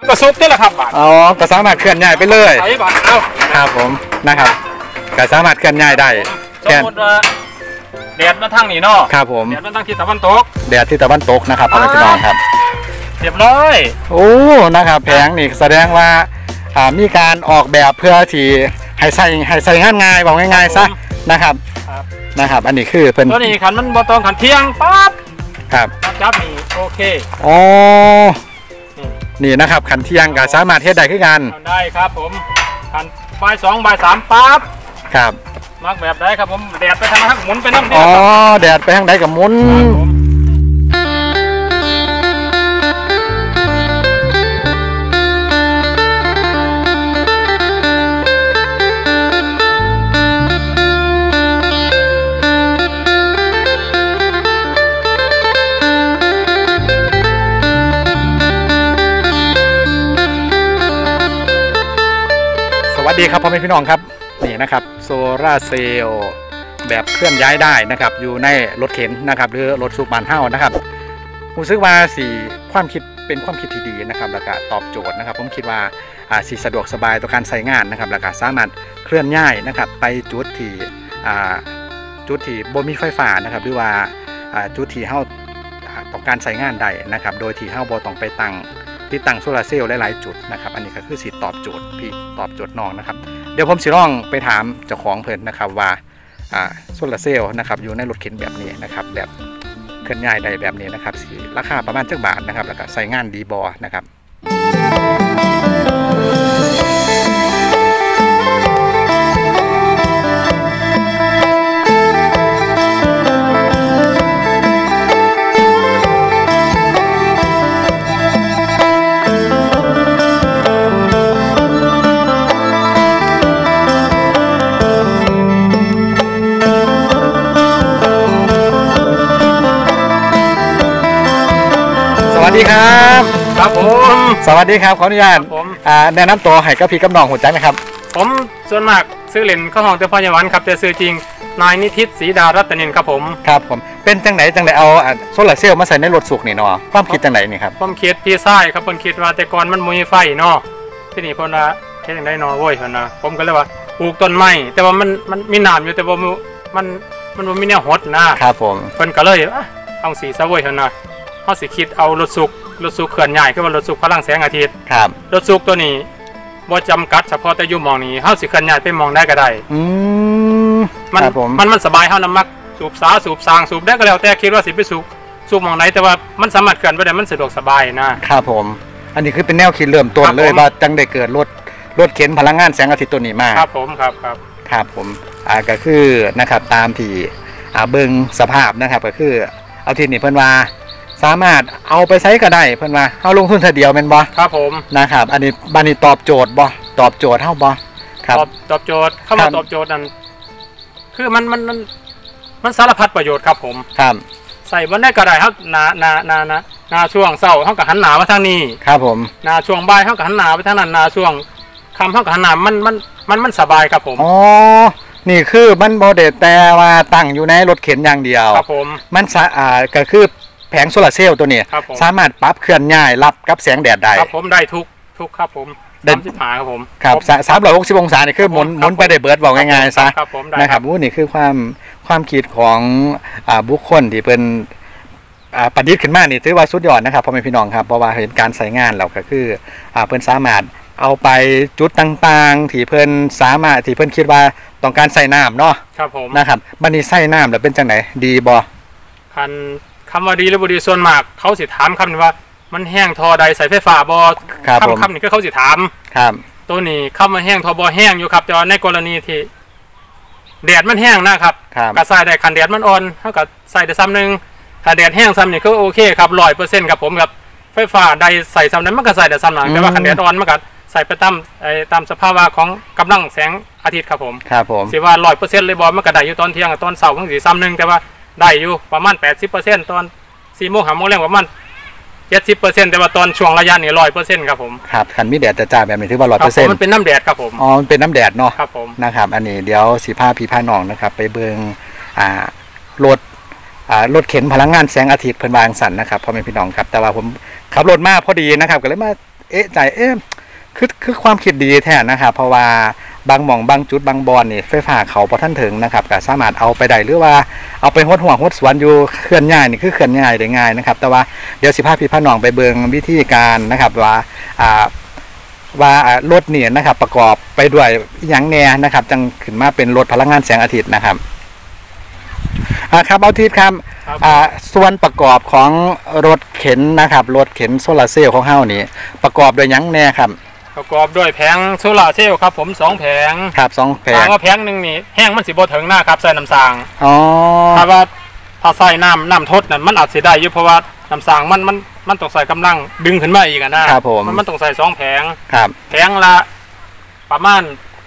ก็ซุปนี่แหละครับอ๋อก็สามารถเคลื่อนย้ายไปเลยครับผมนะครับก็สามารถเคลื่อนย้ายได้สมมติว่าแดดมาทางนี้เนาะครับผมแดดมาทางทิศตะวันตกแดดทิศตะวันตกนะครับพ่อแม่พี่น้องครับเรียบร้อยโอ้นะครับแผงนี่แสดงว่ามีการออกแบบเพื่อที่ให้ใส่งานง่ายบอกง่ายๆซะนะครับอันนี้คือเป็นตัวนี้ขันมันบอตองขันเที่ยงปั๊บครับจับนี่โอเคอ๋อนี่นะครับขันเที่ยงก็สามารถเฮ็ดได้ขึ้นกันได้ครับผมขันบ่าย2บ่าย3ปั๊บครับมักแบบได้ครับผมแดดไปทางนั้นหมุนไปน้ำอ๋อแดดไปทางใดกับหมุนสวัสดีครับพ่อแม่พี่น้องครับนี่นะครับโซล่าเซลล์แบบเคลื่อนย้ายได้นะครับอยู่ในรถเข็นนะครับหรือรถสูบบ้านเฮ้านะครับผมคิดว่าความคิดเป็นความคิดที่ดีนะครับแล้วก็ตอบโจทย์นะครับผมคิดว่าสะดวกสบายต่อการใช้งานนะครับแล้วก็สามารถเคลื่อนย้ายนะครับไปจุดที่บ่มีไฟฟ้านะครับหรือว่าจุดที่เฮ้าต้องการใช้งานได้นะครับโดยที่เฮ้าบ่ต้องไปติดตั้งโซลาร์เซลล์หลายๆจุดนะครับอันนี้ก็คือตอบโจทย์พี่ตอบโจทย์น้องนะครับเดี๋ยวผมสิลองไปถามเจ้าของเพิ่นนะครับว่าโซลาร์เซลล์นะครับอยู่ในรถเข็นแบบนี้นะครับแบบเคลื่อนย้ายได้แบบนี้นะครับราคาประมาณจักบาทนะครับแล้วก็ใช้งานดีบ่นะครับสวัสดีครับครับผมสวัสดีครับขออนุญาตแนะนำตัวให้กับพี่กับน้องหัวใจนะครับผมส่วนมากซื้อเหรียญข้าวหอมเตพยาวันครับแต่ซื้อจริงนายนิทิศศรีดารัตนินครับผมครับผมเป็นจังไหนเอาโซลาร์เซลล์มาใส่ในรถสุกนี่เนาะความคิดจังไหนนี่ครับผมคิดพี่ไส้ครับผมคิดว่าแต่ก่อนมันมีไฟเนาะที่นี่คนละแค่ยังได้นอเว้ยคนนะผมก็เลยว่าปลูกต้นไม้แต่ว่ามันมีน้ำอยู่แต่ว่ามันมีแนวหดนะครับผมคนก็เลยเอาสีซะเว้ยคนนะเขาสิคิดเอารถสุกเคลื่อนย้ายคือว่ารถสุกพลังแสงอาทิตย์ครับรถสุกตัวนี้บ่จำกัดเฉพาะแต่อยู่มองนี้เขาสิเคลื่อนย้ายไปมองได้ก็ได้มันสบายเขาน้ำมักสูบสางสูบได้ก็แล้วแต่คิดว่าสิไปสูบมองไหนแต่ว่ามันสามารถเคลื่อนไปได้มันสะดวกสบายนะครับผมอันนี้คือเป็นแนวคิดเริ่มต้นเลยว่าจังได้เกิดรถเข็นพลังงานแสงอาทิตย์ตัวนี้มาครับผมครับผมก็คือนะครับตามที่เบิ่งสภาพนะครับก็คือเอาทีนี้เพิ่นว่าสามารถเอาไปใช้ก็ได้เพิ่นว่าเอาลงทุนทีเดียวเป็นบ่ครับผมนะครับอันนี้บัดนี้ตอบโจทย์บ่ตอบโจทย์เฮาบ่ครับตอบโจทย์เข้ามาตอบโจทย์นั้นคือมันสารพัดประโยชน์ครับผมครับใส่บนได้ก็ได้ครับนาช่วงเช้าเฮาก็หันหน้ามาทางนี้ครับผมนาช่วงบ่ายเฮาก็หันหน้าไปทางนั้นนาช่วงค่ำเฮาก็หันหน้ามันสบายครับผมอ๋อนี่คือมันบ่ได้แต่ว่าตั้งอยู่ในรถเข็นอย่างเดียวครับผมมันก็คือแผงโซลาร์เซลล์ตัวนี้สามารถปรับเคลื่อนย้ายรับกับแสงแดดได้ครับผมได้ทุกครับผม35ครับผมครับ360องศานี่คือหมุนไปได้เบิดบอกง่ายๆซะนะครับนี่คือความคิดของบุคคลที่เป็นประดิษฐ์ขึ้นมานี่ถือว่าสุดยอดนะครับพ่อแม่พี่น้องครับเพราะว่าเห็นการใช้งานเราก็คือเพิ่นสามารถเอาไปจุดต่างๆที่เพิ่นสามารถที่เพิ่นคิดว่าต้องการใส่น้ำเนาะครับผมนะครับบัดนี้ใส่น้ำแล้วเป็นจังไหนดีบ่คำว่าดีหรือบ่ดีส่วนมากเขาสิถามคำนี้ว่ามันแห้งทอใดใส่ไฟฟ้าบ่คำนี้ก็เขาสิถามครับตัวนี้คำว่าแห้งทอบ่แห้งอยู่ครับแต่ว่าในกรณีที่แดดมันแห้งนะครับก็ใส่ได้คันแดดมันอ่อนเท่ากับใส่ได้ซ้ำหนึ่งถ้าแดดแห้งซ้ำนี่ก็โอเคครับ100%ครับผมกับไฟฟ้าใดใส่ซ้ำนั้นมันก็ใส่ได้ซ้ำหนังแต่ว่าคันแดดอ่อนมันก็ใส่ไปตามสภาวะของกำลังแสงอาทิตย์ครับผมสิว่า100%เลยบ่มันก็ได้อยู่ตอนเที่ยงกับตอนเช้าบางทีซ้ำหนึ่งแต่ว่าได้อยู่ประมาณ 80% ตอน4 โมง 5 โมงแรงประมาณ 70% แต่ว่าตอนช่วงระยะนี้ 100% ครับผมครับคันมีแดดจ้าแบบนี้ถือว่า 100% มันเป็นน้ำแดดครับผมอ๋อมันเป็นน้ำแดดเนาะครับผมนะครับอันนี้เดี๋ยวสิพาพี่พาน้องนะครับไปเบิ่งรถเข็นพลังงานแสงอาทิตย์เพิ่นวางสันนะครับพ่อแม่พี่น้องครับแต่ว่าผมขับรถมาพอดีนะครับก็เลยมาเอ๊ะใจคือความคิดดีแท้นะครับเพราะว่าบางหม่องบางจุดบางบอนนี่ไฟฟ้าเขาพอท่านถึงนะครับก็สามารถเอาไปได้หรือว่าเอาไปหดห่วงหดสวนอยู่เคลื่อนย้ายนี่คือเคลื่อนย้ายได้ง่ายนะครับแต่ว่าเดี๋ยวสิพาพี่พาน้องไปเบิ่งวิธีการนะครับว่ารถเนี่ยนะครับประกอบไปด้วยอย่างแน่นะครับจังขึ้นมาเป็นรถพลังงานแสงอาทิตย์นะครับครับเอาทีครับส่วนประกอบของรถเข็นนะครับรถเข็นโซลาร์เซลล์ของเฮานี่ประกอบโดยอย่างแน่ครับประกอบด้วยแผงโซลาร์เซลล์ครับผม2แผงครับ2แผงว่าแผงนึงนี่แห้งมันสิบ่ถึงหน้าครับใส่น้ำสางอ๋อถ้าใส่น้ำทดนั่นมันอาจสิได้อยู่เพราะว่าน้ำสางมันต้องใส่กำลังดึงขึ้นมาอีกนะครับผมมันต้องใส่2แผงครับแผงละประมาณ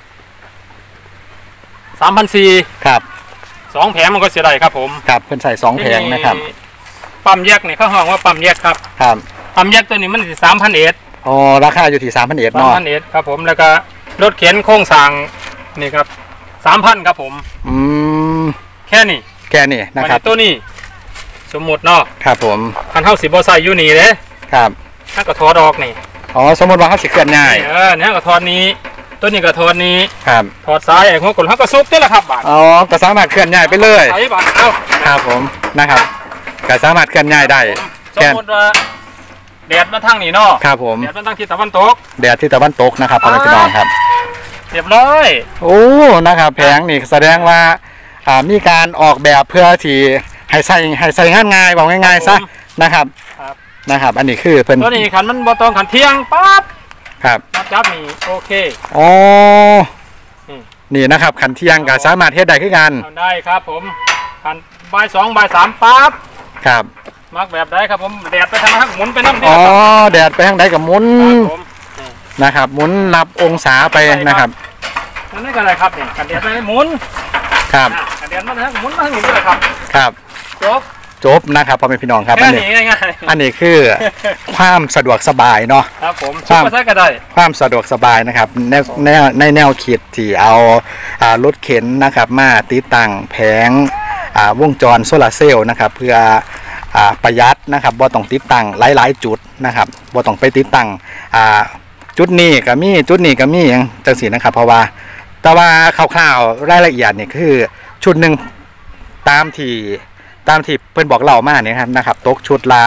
3,400 ครับ 2แผงมันก็สิได้ครับผมครับเพิ่นใส่2แผงนะครับปั๊มแยกนี่เขาห้องว่าปั๊มแยกครับครับปั๊มแยกตัวนี้มันสิ 3,100 อ๋อราคาอยู่ที่ 3,100เนาะ 3,100ครับผมแล้วก็รถเข็นโครงสร้างนี่ครับ 3,000ครับผมแค่นี้นะครับตัวนี้สมมุติเนาะครับผมคันเฮาสิบ่ใส่อยู่นี่เด้ครับถ้าก็ถอดออกนี่อ๋อสมมุติว่าเฮาสิเคลื่อนย้ายเนี่ยก็ถอดนี้ตัวนี้ก็ถอดนี้ครับถอดซ้ายไอ้หัวกดเฮาก็ซุบนี่แหละครับบาดอ๋อก็สามารถเคลื่อนย้ายไปเลยใส่บาดเอาครับผมนะครับก็สามารถเคลื่อนย้ายได้สมมุติว่าแดดมาทางนี้เนาะครับผมแดดมาทางทิศตะวันตกแดดทิศตะวันตกนะครับพ่อแม่พี่น้องครับเรียบร้อยโอ้นะครับแผงนี่แสดงว่ามีการออกแบบเพื่อที่ให้ใส่งานง่ายบอกง่ายๆซะนะครับอันนี้คือเพิ่นตัวนี้ขันมันบ่ต้องขันเที่ยงปั๊บครับจับนี่โอเคอ๋อนี่นะครับขันเที่ยงก็สามารถเฮ็ดได้คือกันได้ครับผมขันบ่าย2บ่าย3ปั๊บครับมักแบบได้ครับผมแดดไปทางนั้นหมุนไปน้ำอ๋อแดดไปทางใดกับหมุนนะครับหมุนนับองศาไปนะครับนั่นก็อะไรครับเนี่ยกันแดดไปหมุนครับกันแดดมาทางหมุนมาทางนี้ด้วยครับครับจบนะครับพ่อแม่พี่น้องครับอันนี้คือความสะดวกสบายเนาะครับผมความสะดวกสบายนะครับในแนวคิดที่เอารถเข็นนะครับมาติดตั้งแผงวงจรโซลาร์เซลล์นะครับเพื่อประหยัดนะครับบ่ต้องติดตั้งหลายๆจุดนะครับบ่ต้องไปติดตั้งจุดนี้ก็มีจุดนี้ก็มีอย่างจังสีนะครับเพราะว่าแต่ว่าคร่าวๆรายละเอียดนี่คือชุดหนึ่งตามที่เพิ่นบอกเล่ามาเนี่ยนะครับตกชุดละ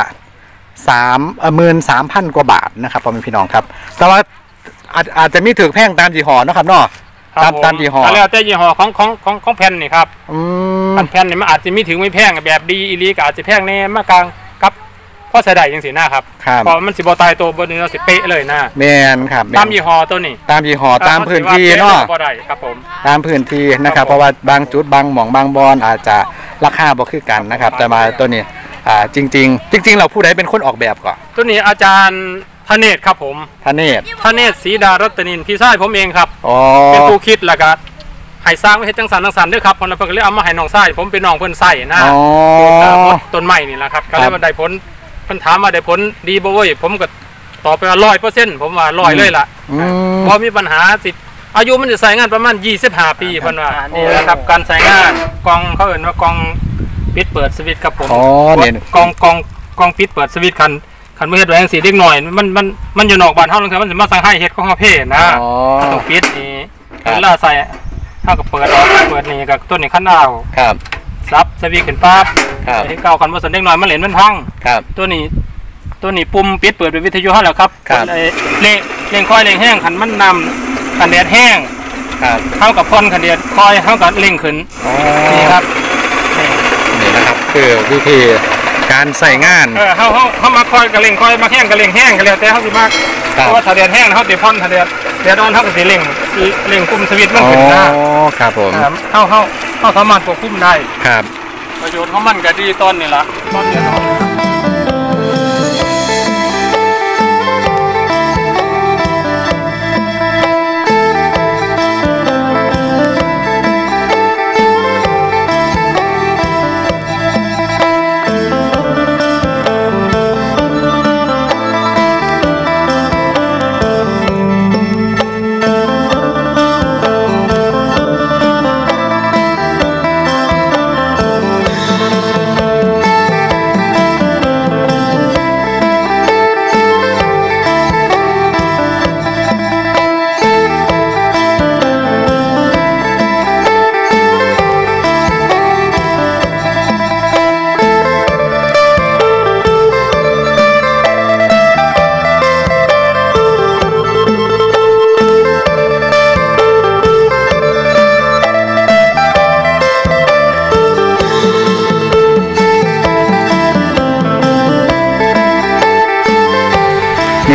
13,000 กว่าบาทนะครับพ่อแม่พี่น้องครับแต่ว่าอาจจะมีถึงแพงตามยี่ห้อนะครับเนาะตามยี่ห้อแล้วแต่ยี่ห้อของแผ่นนี่ครับแผ่นนี่มันอาจจะมีถึงไม่แพงแบบดีอีลีก็อาจจะแพงแน่มากกลางครับเพราะเสียดายยังสีหน้าครับเพราะมันสิบตายตัวบนนี้เราสิเป๊ะเลยนะแมนครับตามยี่ห้อตัวนี้ตามยี่ห้อตามพื้นที่เนาะครับผมตามพื้นที่นะครับเพราะว่าบางจุดบางหม่องบางบอนอาจจะราคาบ่คือกันนะครับแต่มาตัวนี้จริงเราผู้ใดเป็นคนออกแบบก่อนตัวนี้อาจารย์ธเนศครับผมธเนศศรีดารัตนินพี่ชายผมเองครับเป็นผู้คิดแล้วก็ให้สร้างไว้ให้จังสันด้วยครับคนละเพิ่นก็เลยเอามาให้น้องชายผมเป็นน้องเพิ่นใส่นะต้นไม้นี่แหละครับก็เลยว่าได้ผลเพิ่นถามว่าได้ผลดีบ่เว้ยผมก็ตอบไปว่า 100% ผมว่า100เลยล่ะพอมีปัญหาสิอายุมันจะใส่งานประมาณ25 ปีเพิ่นว่านี่แหละครับการใส่งานกองเขาเอิ้นว่ากองปิดเปิดสวิตช์ครับผมกองปิดเปิดสวิตช์คันบ่เฮ็ดไว้จังซี่เด็กน้อยมันอยู่นอกบ้านเฮาจังซี่มันสิมาสั่งให้เฮ็ดของเฮาเพ่นะต้องปิดนี่เวลาใส่เฮาก็เปิดออกเปิดนี่ก็ต้นนี่คันดาวครับซับสวิตช์ขึ้นปั๊บที่เก่าคันบ่สั่นเด็กน้อยมันเล่นมันพังตัวนี้ปุ่มปิดเปิดเป็นวิทยุเฮาแล้วครับเร่งค่อยเร่งแห้งคันมันนำคันแดดแห้งเฮากับพ่นคันแดดค่อยเฮาก็เร่งขึ้นนี่ครับนี่นะครับคือวิธีการใส่งานเขามาคอยกระเล่งคอยมาแห้งกระเล่งแห้งกระเล่งแต่เขาสิมากเพราะว่าถ้าแดดแห้งเขาติดพ่นถ้าแดดร้อนเขาก็สิเร่งคุมสวิตช์มันขึ้นได้ครับผมเขาสามารถควบคุมได้ครับประโยชน์ของมันก็ดีต้นนี่ละต้นเดียว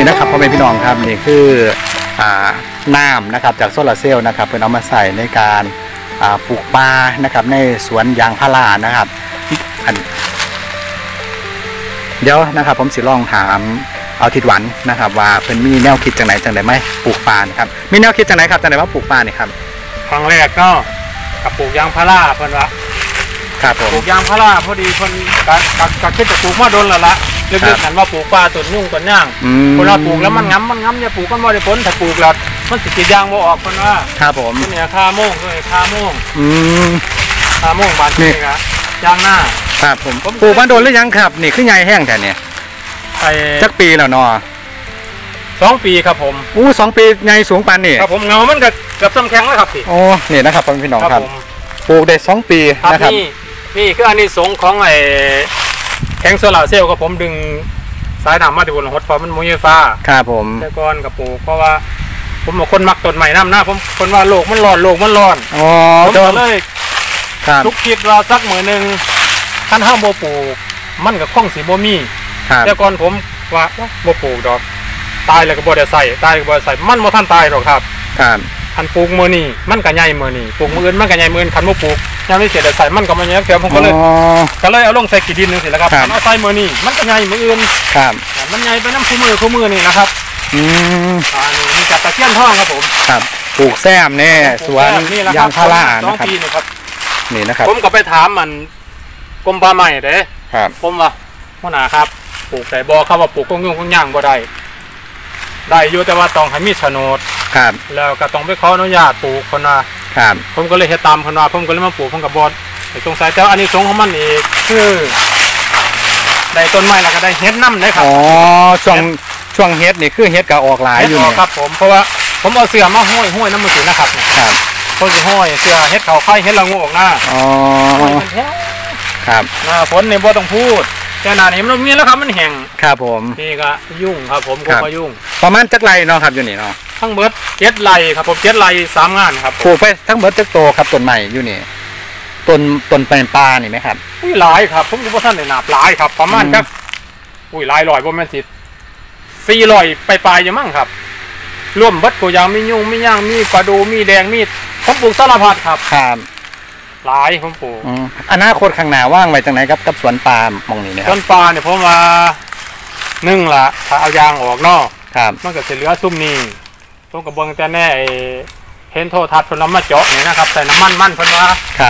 นะครับพ่อแม่พี่น้องครับนี่คือน้ำนะครับจากโซลาร์เซลล์นะครับเพื่อเอามาใส่ในการปลูกปลานะครับในสวนยางพารานะครับเดี๋ยวนะครับผมสิลองถามเอาทิดหวันนะครับว่าเพิ่นมีแนวคิดจังไหนไหมปลูกปลาครับมีแนวคิดจังไหนครับจังไหนว่าปลูกปลานี่ครับครั้งแรกก็กับปลูกยางพาราเพิ่นว่าครับผมปลูกยางพาราพอดีเพิ่นก็คิดจะปลูกมาโดนแล้วละลึกๆนั่นว่าปลูกปลาต้นยุ่งต้นย่างคนเราปลูกแล้วมันง้ำอย่าปลูกกันบ่ได้ผลถ้าปลูกแล้วมันสิกรีดยางบ่ออกเพิ่นว่าครับผมเนี่ยคาโม่งด้วยคาโม่งคาโม่งบานนี่ครับยางหน้าครับผมปลูกมาโดนหรือยังครับนี่คือใหญ่แห้งแต่เนี่ยจักปีแล้วเนาะ 2 ปีครับผม 2 ปีใหญ่สูงปานนี่ครับผมเงามันก็เกือบซ้ำแข็งแล้วครับพี่โอ้นี่นะครับพี่น้องครับปลูกได้2 ปีนะครับนี่คืออันนี้สงของแข็งโซลาร์เซลล์ครับผมดึงสายน้ำมาที่บนหดเพราะมันมุ้ยฟ้าครับผมแต่ก่อนกับปลูกเพราะว่าผมเป็นคนมักต้นใหม่น้ำนะผมคนว่าโลกมันร้อนผมก็เลยทุกคิดว่าสักมื้อนึงท่านห้ามบ่ปลูกมันก็คงสิบ่มีแต่ก่อนผมว่าบ่ปลูกดอกตายแล้วก็บ่ได้ใส่มันบ่ทันตายหรอกครับคันปลูกมื้อนี้มันก็ใหญ่มื้อนี้ปลูกมื้ออื่นมันก็ใหญ่มื้ออื่นคันบ่ปลูกยามนี้เสียได้ใส่มันก็บ่ใหญ่เดี๋ยวผมก็เลยเอาลงใส่ขี้ดินนึงสิแล้วครับเอาใส่มื้อนี้มันก็ใหญ่มื้ออื่นมันใหญ่ไปน้ำคู่มือนี่นะครับนี่จากตะเคียนทองครับผมครับปลูกแซมเนี่ยสวนยางพารานะครับนี่นะครับผมก็ไปถามมันกรมป่าไม้เด้ผมว่าหัวหน้าครับปลูกแต่บ่ครับว่าปลูกกุ้งย่างบ่ได้อยู่แต่ว่าต้องให้มีโฉนดแล้วก็ต้องไปขออนุญาตปลูกคนว่าผมก็เลยเฮ็ดตามคนว่าผมก็เลยมาปลูกผมกับบอสสงสัยแต่อันนี้สงของมันอีกคือได้ต้นไม้แล้วก็ได้เฮ็ดน้ำได้ครับช่วงเฮ็ดนี่คือเฮ็ดก็ออกหลายอยู่ครับผมเพราะว่าผมเอาเสื้อมาห้อยน้ำมือถือนะครับต้นห้อยเสื้อเฮ็ดเขาไข่เฮ็ดละงูออกหน้าครับหน้าฝนเนี่ยบ่ต้องพูดแต่หน้านี้มันมีแล้วครับมันแห้งครับผมนี่ก็ยุ่งครับผมก็มายุ่งประมาณจักไรเนาะครับอยู่นี่เนาะทั้งเบิด7 ไร่ครับผม7 ไร่3 งานครับปลูกไปทั้งเบิดจักโตครับต้นใหม่อยู่นี่ต้นเป็นปลานี่ไหมครับหลายครับผมอยู่บ่ทันได้นับหลายครับประมาณจักหลายร้อยบ่แม่นสิ400ปลายๆอยู่มั้งครับร่วมเบิดตัวอย่างมียุ่งมีย่างมีปลาดูมีแดงมีผมปลูกสารพัดครับหลายผมปลูกอนาคตข้างหน้าว่างไว้จังไหนครับกับสวนปาล์มมองนี่นะครับสวนปาล์มเนี่ยผมว่า1ละถ้าเอายางออกเนาะมันก็จะเหลือซุ่มนี่ผมก็เบิ่งแต่แน่เห็นโทรทัศน์เพิ่นเอามาเจาะนี่นะครับใส่น้ำมันเพิ่นว่า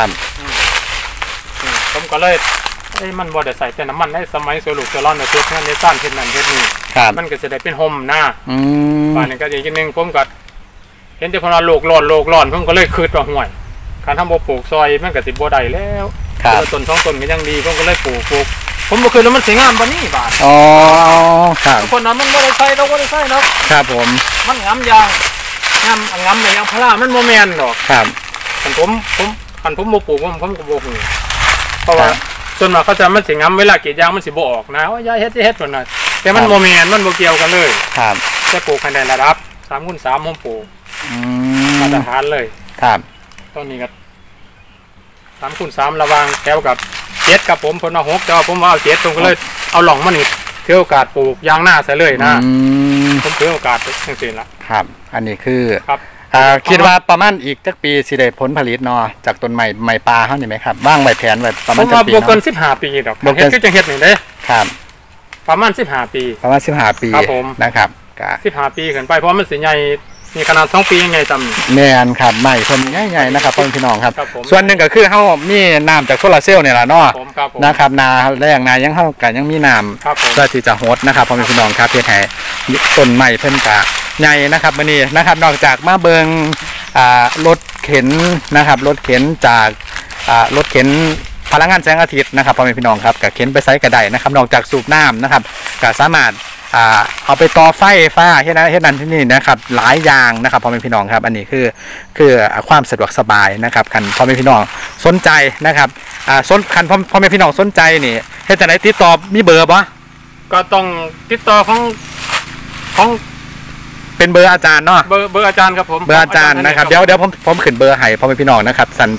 ผมก็เลยมันบ่ได้ใส่แต่น้ำมันในสมัยโซลูกโซลอนในตัวในซ่านเฮ็ดนั่นเฮ็ดนี่มันก็จะได้เป็นห่มนะป่านนี้ก็อีกนึงผมก็เห็นแต่เพิ่นว่าโลกร้อนผมก็เลยคิดว่าห่วยคันทำบ่ปลูกซอยมันก็สิบ่ได้แล้วต้น2 ต้นก็ยังดีผมก็เลยปลูกผมบ่เคยแล้วมันสิงามบ่นี้บาดครับคนนั้นมันบ่ได้ใส่เราบ่ได้ใส่เนาะครับผมมันงามยางในยางพารามันบ่แม่นดอกครับคันผมบ่ปลูกผมก็บ่ฮู้เพราะว่าส่วนมากเขาจะมันสิงามเวลากรีดยางมันสิบ่ออกนะว่าอย่าเฮ็ดพุ่นน่ะแต่มันบ่แม่นมันบ่เกี่ยวกันเลยครับจะปลูกให้ได้ระดับ3x3ผมปลูกมาตรฐานเลยครับต้นนี้ก็3x3ระวังแถวกับ7กับผมเพิ่นว่า6แต่ว่าผมว่าเอา7ผมก็เลยเอาหล่องมันนี่ถือโอกาสปลูกยางหน้าใส่เลยนะผมถือโอกาสจังซี่ล่ะครับอันนี้คือครับคิดว่าประมาณอีกจักปีสิได้ผลผลิตเนาะจากต้นใหม่ปลาเฮานี่มั้ยครับวางไว้แผนไว้ประมาณจักปีเนาะบ่เกิน15 ปีดอกเฮ็ดคือจังเฮ็ดนี่เด้ครับประมาณ15 ปีนะครับก็ 15 ปีขึ้นไปเพราะมันสิใหญ่มีขนาด2 ปียังไงจำแม่นครับใหม่เพิ่นใหญ่ๆนะครับพี่น้องครับส่วนหนึ่งก็คือเฮามีน้ำจากโซลาร์เซลล์นี่ล่ะเนาะนะครับนาแรงนายังเฮาก็ยังมีน้ำเพื่อที่จะโฮสนะครับพี่น้องครับเฮ็ดให้ต้นใหม่เพิ่นก็ใหญ่นะครับมื้อนี้นะครับนอกจากมาเบิ่งรถเข็นนะครับรถเข็นจากรถเข็นพลังงานแสงอาทิตย์นะครับพี่น้องครับก็เข็นไปไสก็ได้นะครับนอกจากสูบน้ำนะครับก็สามารถเอาไปต่อไฟฟ้าเฮ็ดนั้นที่นี่นะครับหลายอย่างนะครับพ่อแม่พี่น้องครับอันนี้คือความสะดวกสบายนะครับคันพ่อแม่พี่น้องสนใจนะครับคันพ่อแม่พี่น้องสนใจนี่เฮ็ดจังได๋ติดต่อมีเบอร์บ่ก็ต้องติดต่อของเป็นเบอร์อาจารย์เนาะเบอร์อาจารย์ครับผมเบอร์อาจารย์นะครับเดี๋ยวผมขึ้นเบอร์ให้พ่อแม่พี่น้องนะครับ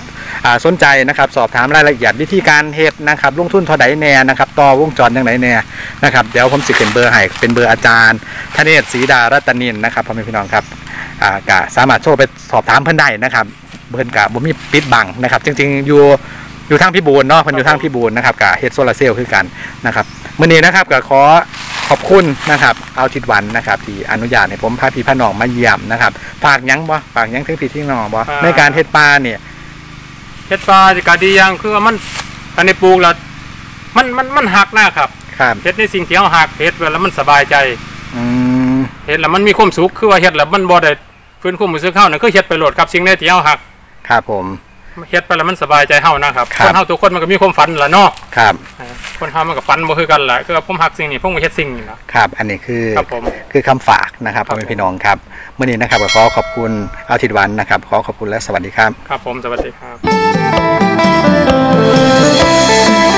สนใจนะครับสอบถามรายละเอียดวิธีการเฮ็ดนะครับลงทุนเท่าใดแน่นะครับต่อวงจรอย่างไรแน่นะครับเดี๋ยวผมสิเป็นเบอร์ให้เป็นเบอร์อาจารย์ธเนศศรีดารัตนินนะครับพ่อแม่พี่น้องครับก็สามารถโทรไปสอบถามเพิ่นได้นะครับเพิ่นก็บ่มีปิดบังนะครับจริงๆอยู่ทางพิบูลเนาะเพิ่นอยู่ทางพิบูลนะครับกับเฮ็ดโซลาร์เซลล์คือกันนะครับมื้อนี้นะครับก็ขอบคุณนะครับเอาทิศวันนะครับที่อนุญาตให้ผมพาพี่พาน้องมาเยี่ยมนะครับฝากยังถึงพี่ที่น้องบ่ในการเฮ็ดปลาเนี่ยเฮ็ดปลาก็ดีอย่างคือว่ามันอันนี้ปลูกแล้วมันหักนะครับเฮ็ดในสิ่งที่เฮาหักเฮ็ดแล้วมันสบายใจเฮ็ดแล้วมันมีความสุขคือว่าเฮ็ดแล้วมันบ่ได้ฟื้นความรู้สึกเฮานั่นคือเฮ็ดไปโลดครับสิ่งใดที่เฮาหักครับผมเฮ็ดไปแล้วมันสบายใจเฮานะครับคนเฮาทุกคนมันก็มีความฝันล่ะเนาะครับคนเฮามันก็ฝันบ่คือกันแหละคือผมหักสิ่งนี้ผมก็เฮ็ดสิ่งนี้ล่ะครับอันนี้คือคำฝากนะครับพ่อแม่พี่น้องครับมื้อนี้นะครับขอขอบคุณเอาทิศวันนะครับขอขอบคุณและสวัสดีครับครับผมสวัสดีครับ